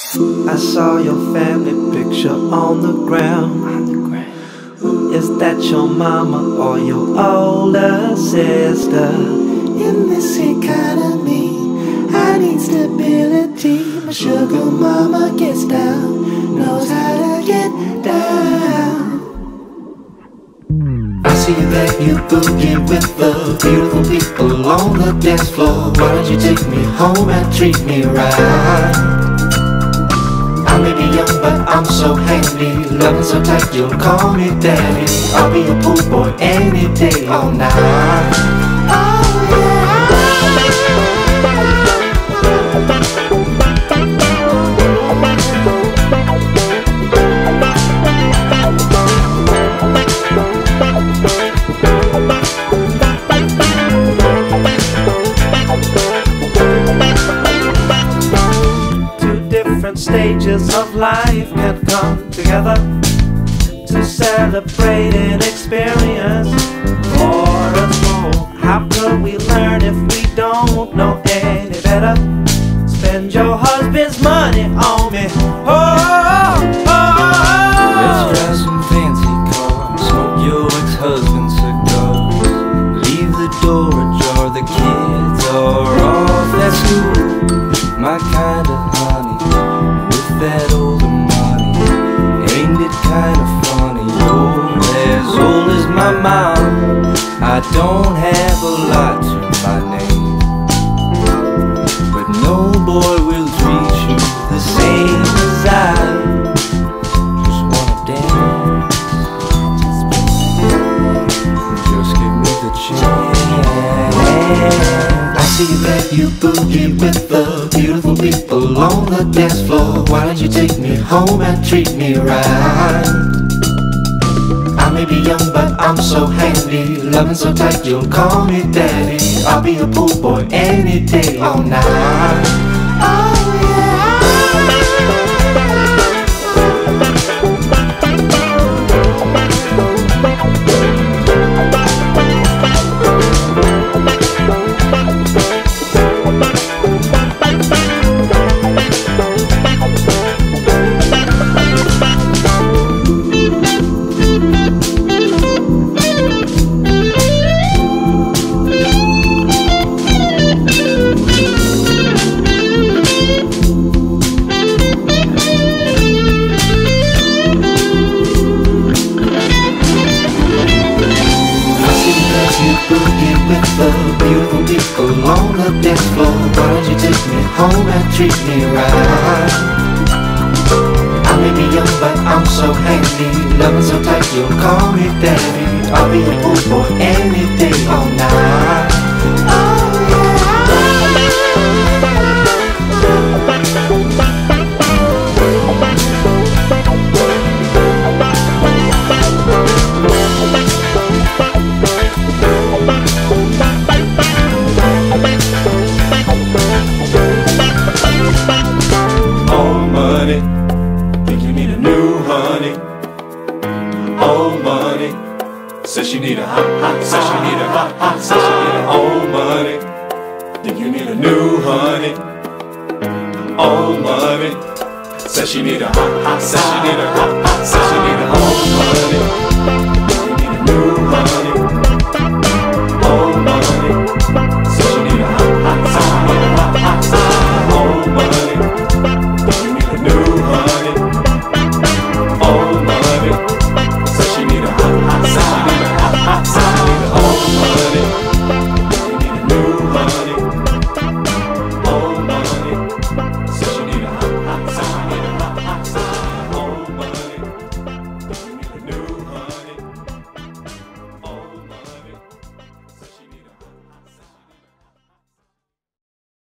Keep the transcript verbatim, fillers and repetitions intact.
I saw your family picture on the ground. Is that your mama or your older sister? In this economy, I need stability. My sugar mama gets down, knows how to get down. I see that you boogie with the beautiful people on the dance floor. Why don't you take me home and treat me right? I may be young, but I'm so handy. Loving so tight, you'll call me daddy. I'll be a pool boy any day, all night. Oh yeah. Stages of life can come together to celebrate an experience for us all. How could we learn if we don't know any better? Spend your husband's money on me. Oh, oh, oh, oh. Let's drive some fancy cars, smoke your ex-husband's cigars, leave the door ajar, the kids are off at school. My kind of honey, that older money, ain't it kinda funny? You're as old as my mom. I don't have a lot to my name, but no boy will treat you the same as I. Just wanna dance, just give me the chance. I see that you boogie with the beautiful people on the dance floor. Why don't you take me home and treat me right? I may be young, but I'm so handy. Loving so tight, you'll call me daddy. I'll be a pool boy any day, all night. Oh yeah. Beautiful people on the dance floor. Why don't you take me home and treat me right? I may be young, but I'm so handy. Loving so tight, you'll call me daddy. I'll be a pool boy any day, all night. Oh yeah. Think you need a new honey. Old money says she need a hot, hot, says she need a hot, hot, says she need a old money. Think you need a new honey. Old money says she need a hot, hot, says she need a hot, hot, says she need a old money. Think you need a new honey.